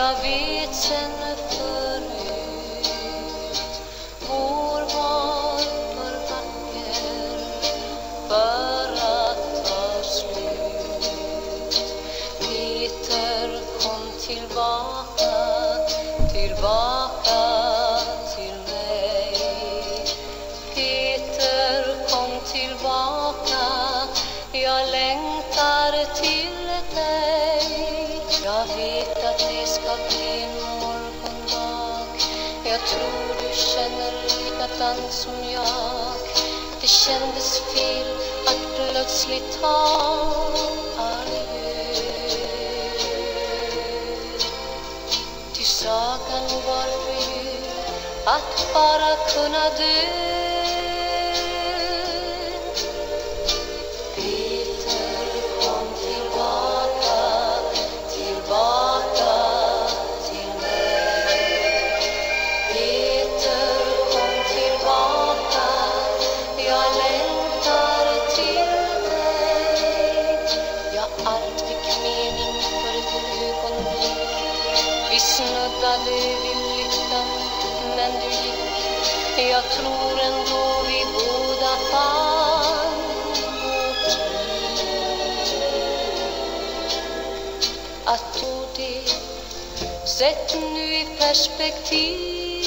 Jag vet sen förut, vår var för vacker för att ta slut. Peter, kom tillbaka, tillbaka till mig. Peter, kom tillbaka, jag längtar till dig. Jag vet att det ska bli en morgondag. Jag tror du känner likadant som jag. Det kändes fel att plötsligt ta adjö. Ty sagan var för djur att bara kunna dö. Snuddade vid lyckan, men du gick. Jag tror ändå vi båda fann vårt liv. Att då det sett nu i perspektiv.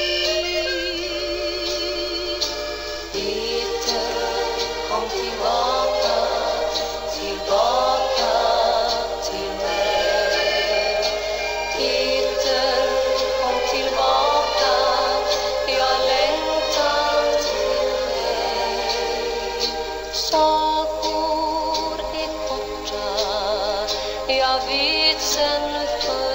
Peter, kom tillbaka, tillbaka till mig. Peter, kom tillbaka, jag längtar till dig. Sagor är korta, jag vet sen för